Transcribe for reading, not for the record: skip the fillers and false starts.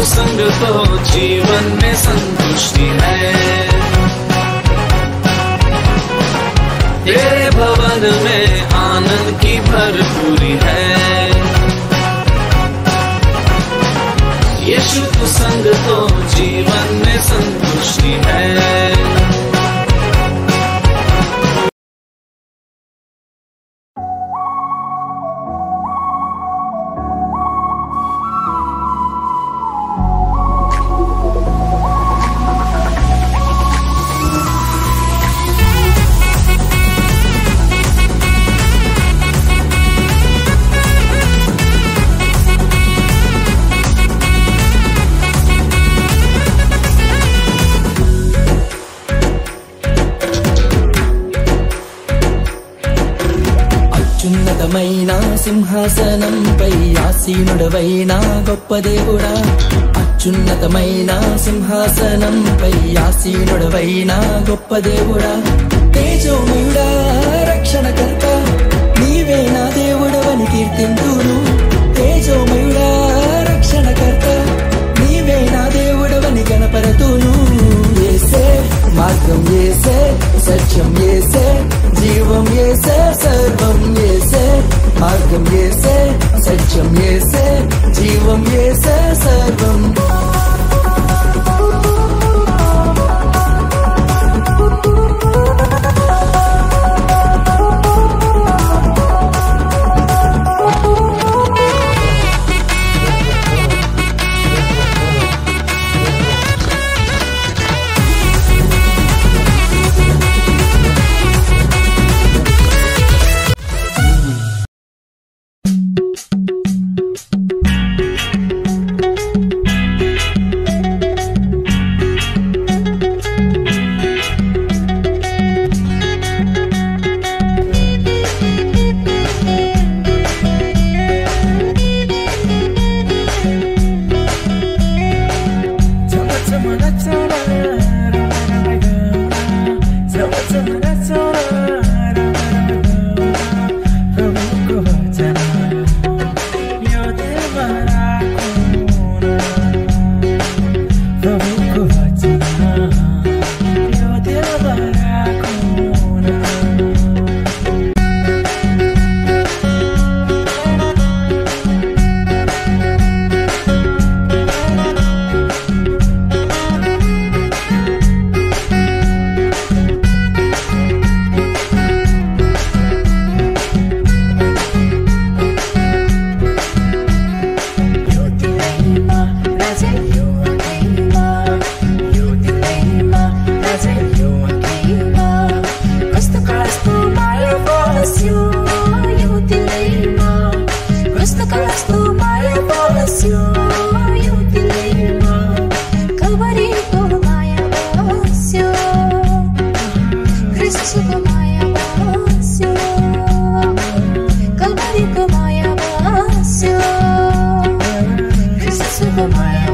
संग तो जीवन में संतुष्टि है। तेरे भवन में आनंद की भरपूरी है। यीशु तू संग तो जीवन में संतुष्टि है। అత్యున్నతమైన సింహాసనంపై ఆసీనుడవైన గొప్ప దేవుడా, అత్యున్నతమైన సింహాసనంపై ఆసీనుడవైన గొప్ప దేవుడా, తేజోమయుడా రక్షణకర్త నీవే నా దేవుడవని కీర్తింతును. తేజోమయుడా రక్షణకర్త నీవే నా దేవుడవని గణపరతును. యేసే మార్గం యేసే, సత్యం యేసే, జీవం యేసే, సర్వం యేసే. మార్గం యేసే, సత్యం యేసే, జీవం యేసే, సర్వం. Sukumar.